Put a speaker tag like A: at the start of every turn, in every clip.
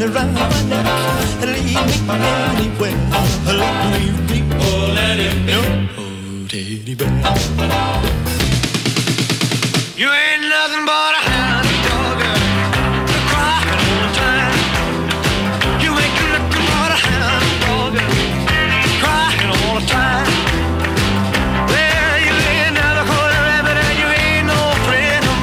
A: around my neck. Leave me anywhere. Leave me. Oh, let him go. Oh, teddy bear. You ain't nothing but a hound dog, crying all the time. You ain't nothing but a hound dog, crying all the time. Well, you ain't never caught a rabbit and you ain't no friend of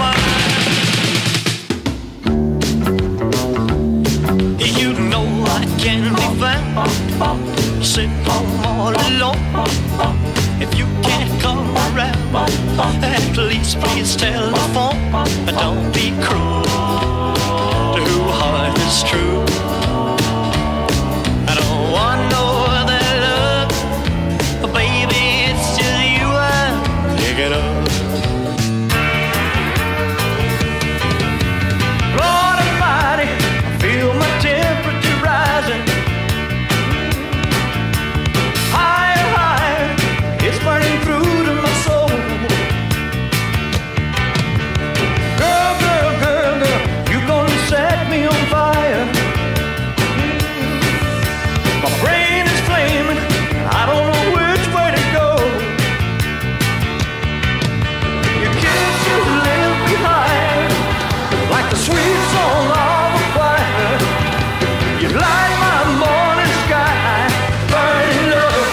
A: mine. You know I can be found sitting home all alone. If you can't come around, at least please telephone. Don't be cruel to who heart is true. I don't want no other love, baby, it's just you I'm thinking of. Lord Almighty, I feel my temperature rising. Higher, higher, it's burning through to my soul. Girl, girl, girl, girl, you gonna set me on fire. My brain is flaming, I don't know which way to go. Your kiss you live behind, like the sweet song of a choir. You light my morning sky, burning love.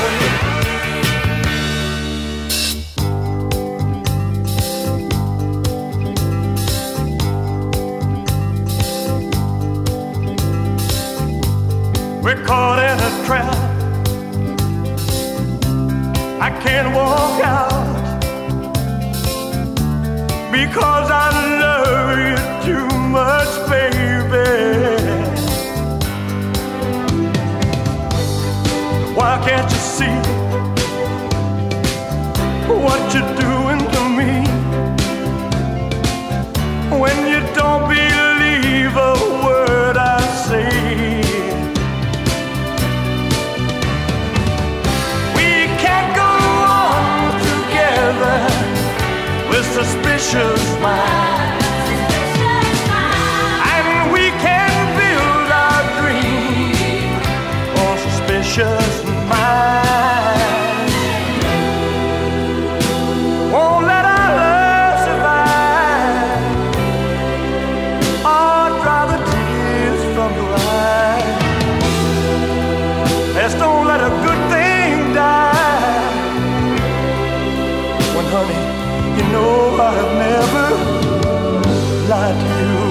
A: We're caught in a trap. I can't walk out because I love you too much, baby. Why can't you see what you're doing to me? When you don't believe a word I say. We can't go on together with suspicious minds. And we can build our dream on suspicious minds. Won't let our love survive or dry the tears from your eyes. Let's don't let a good thing die. When honey, you know I've never lied to you.